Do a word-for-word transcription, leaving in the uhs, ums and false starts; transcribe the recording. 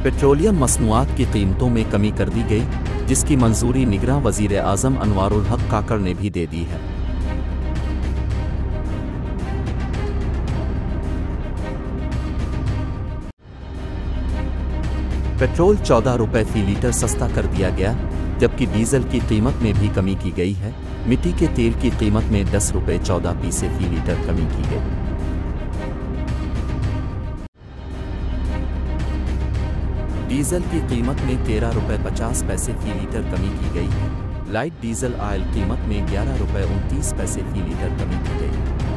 Petroleum मसनूआत की कीमतों में कमी कर दी गई, जिसकी मंजूरी निगरां वज़ीर आज़म अनवारुल हक काकड़ ने भी दे दी है। पेट्रोल चौदह रुपये फी लीटर सस्ता कर दिया गया, जबकि डीजल की कीमत में भी कमी की गई है। मिट्टी के तेल की कीमत में दस रुपये चौदह पैसे फी लीटर कमी की गई। डीजल की कीमत में तेरह रुपये पचास पैसे फी लीटर कमी की गई है। लाइट डीजल ऑयल कीमत में ग्यारह रुपये उनतीस पैसे फी लीटर कमी की गई।